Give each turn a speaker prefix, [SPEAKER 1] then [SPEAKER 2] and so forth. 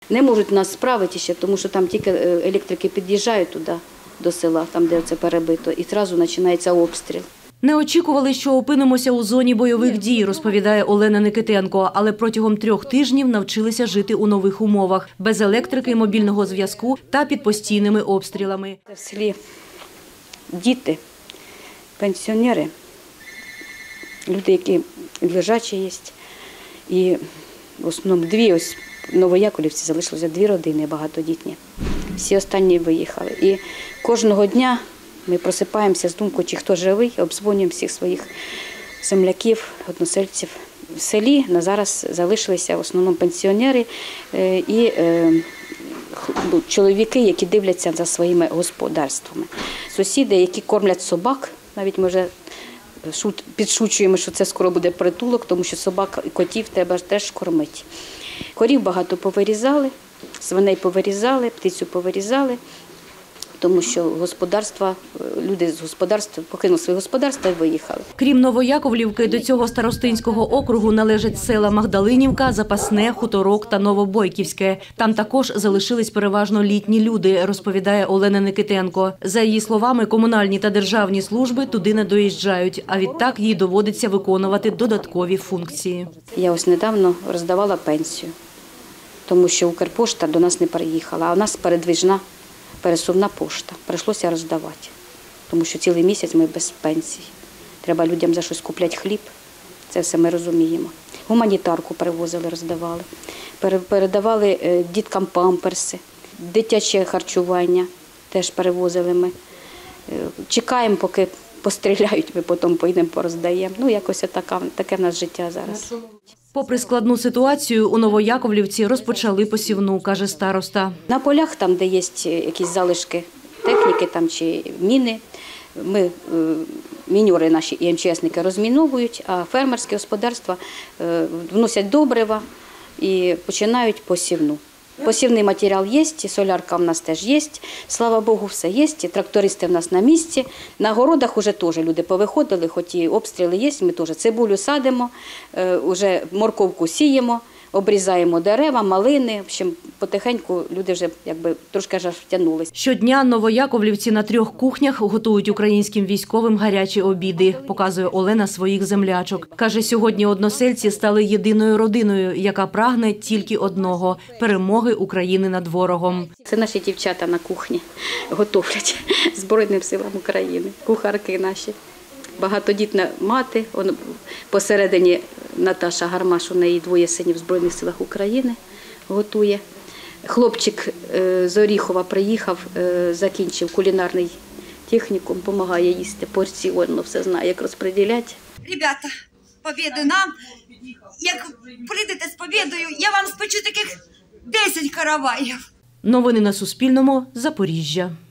[SPEAKER 1] Не можуть нас справити ще, тому що там тільки електрики під'їжджають туди, до села, там де це перебито, і одразу починається обстріл.
[SPEAKER 2] Не очікували, що опинимося у зоні бойових дій, розповідає Олена Никитенко, але протягом 3 тижнів навчилися жити у нових умовах, без електрики, мобільного зв'язку та під постійними обстрілами.
[SPEAKER 1] В селі діти, пенсіонери, люди, які лежачі є, і в основному 2 ось новояковлівці залишилося 2 родини багатодітні. Всі останні виїхали. І кожного дня ми просипаємося з думкою, чи хто живий, обдзвонюємо всіх своїх земляків, односельців. В селі на зараз залишилися в основному пенсіонери і чоловіки, які дивляться за своїми господарствами. Сусіди, які кормлять собак, навіть ми вже підшучуємо, що це скоро буде притулок, тому що собак і котів треба теж кормити. Корів багато повирізали, свиней повирізали, птицю повирізали, тому що господарства, люди з господарства покинули свої господарства і виїхали.
[SPEAKER 2] Крім Новояковлівки, до цього старостинського округу належать села Магдалинівка, Запасне, Хуторок та Новобойківське. Там також залишились переважно літні люди, розповідає Олена Никитенко. За її словами, комунальні та державні служби туди не доїжджають, а відтак їй доводиться виконувати додаткові функції.
[SPEAKER 1] Я ось недавно роздавала пенсію, тому що Укрпошта до нас не приїхала, а у нас пересувна пошта. Прийшлося роздавати, тому що цілий місяць ми без пенсії. Треба людям за щось купляти хліб, це все ми розуміємо. Гуманітарку привозили, роздавали. Передавали діткам памперси, дитяче харчування теж перевозили ми. Чекаємо, поки постріляють, ми потім поїдемо, пороздаємо. Ну, якось таке в нас життя зараз.
[SPEAKER 2] Попри складну ситуацію, у Новояковлівці розпочали посівну, каже староста.
[SPEAKER 1] На полях, там, де є якісь залишки техніки там, чи міни, міньори наші і МЧСники розміновують, а фермерські господарства вносять добрива і починають посівну. Посівний матеріал є, солярка в нас теж є, слава Богу, все є, трактористи в нас на місці. На городах вже теж люди повиходили, хоч і обстріли є, ми теж цибулю садимо, вже морковку сіємо, обрізаємо дерева, малини. В общем, потихеньку люди вже трошки аж втягнулися.
[SPEAKER 2] Щодня новояковлівці на 3 кухнях готують українським військовим гарячі обіди, показує Олена своїх землячок. Каже, сьогодні односельці стали єдиною родиною, яка прагне тільки одного – перемоги України над ворогом.
[SPEAKER 1] Це наші дівчата на кухні готовлять Збройним силам України, кухарки наші. Багатодітна мати, посередині Наташа Гармаш, у неї 2 синів в Збройних силах України, готує. Хлопчик з Оріхова приїхав, закінчив кулінарний технікум, допомагає їсти порціонно, все знає, як розподіляти.
[SPEAKER 3] Ребята, побіди нам! Як прийдете з побідою, я вам спечу таких 10 караваїв.
[SPEAKER 2] Новини на Суспільному. Запоріжжя.